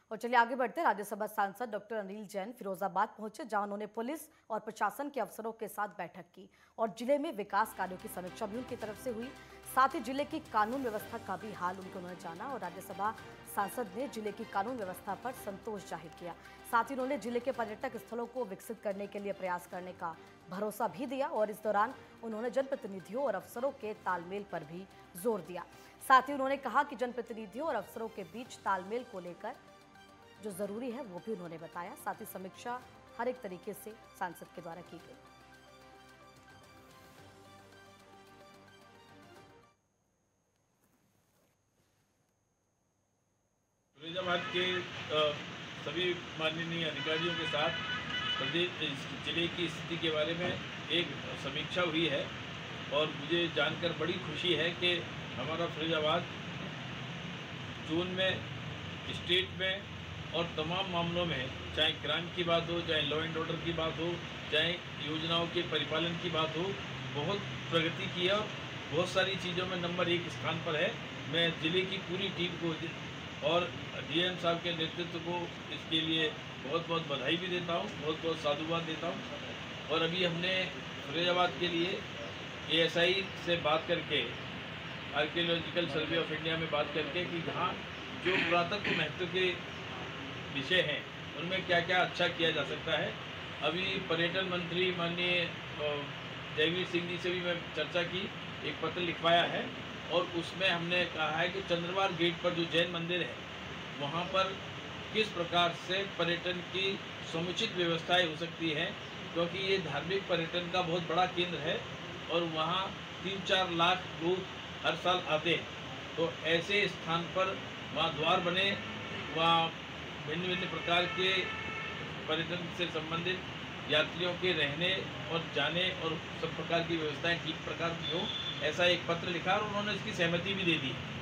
और चलिए आगे बढ़ते। राज्यसभा सांसद डॉक्टर अनिल जैन फिरोजाबाद पहुंचे, जहां उन्होंने पुलिस और प्रशासन के अफसरों के साथ बैठक की और जिले में विकास कार्यों की समीक्षा भी उनकी तरफ से हुई। साथ ही जिले की कानून व्यवस्था का भी हाल उन्होंने जाना और राज्यसभा सांसद ने जिले की कानून व्यवस्था पर संतोष जाहिर किया। साथ ही उन्होंने जिले के पर्यटक स्थलों को विकसित करने के लिए प्रयास करने का भरोसा भी दिया और इस दौरान उन्होंने जनप्रतिनिधियों और अफसरों के तालमेल पर भी जोर दिया। साथ ही उन्होंने कहा कि जनप्रतिनिधियों और अफसरों के बीच तालमेल को लेकर जो जरूरी है वो भी उन्होंने बताया। साथ ही समीक्षा हर एक तरीके से सांसद के द्वारा की गई। फिरोजाबाद के सभी माननीय अधिकारियों के साथ प्रदेश जिले की स्थिति के बारे में एक समीक्षा हुई है और मुझे जानकर बड़ी खुशी है कि हमारा फिरोजाबाद जून में स्टेट में और तमाम मामलों में, चाहे क्राइम की बात हो, चाहे लॉ एंड ऑर्डर की बात हो, चाहे योजनाओं के परिपालन की बात हो, बहुत प्रगति की है और बहुत सारी चीज़ों में नंबर 1 स्थान पर है। मैं जिले की पूरी टीम को और डीएम साहब के नेतृत्व को इसके लिए बहुत बहुत बधाई भी देता हूँ, बहुत बहुत साधुवाद देता हूँ। और अभी हमने फिरोजाबाद के लिए ASI से बात करके, आर्कियोलॉजिकल सर्वे ऑफ इंडिया में बात करके कि जहाँ जो पुरातत्व महत्व के विषय हैं उनमें क्या क्या अच्छा किया जा सकता है। अभी पर्यटन मंत्री माननीय जयवीर सिंह जी से भी मैं चर्चा की, एक पत्र लिखवाया है और उसमें हमने कहा है कि चंद्रवार गेट पर जो जैन मंदिर है वहाँ पर किस प्रकार से पर्यटन की समुचित व्यवस्थाएं हो सकती हैं, क्योंकि ये धार्मिक पर्यटन का बहुत बड़ा केंद्र है और वहाँ 3-4 लाख लोग हर साल आते हैं। तो ऐसे स्थान पर वहाँ द्वार बने, वहाँ भिन्न भिन्न प्रकार के पर्यटन से संबंधित यात्रियों के रहने और जाने और सब प्रकार की व्यवस्थाएं ठीक प्रकार की हो, ऐसा एक पत्र लिखा और उन्होंने इसकी सहमति भी दे दी।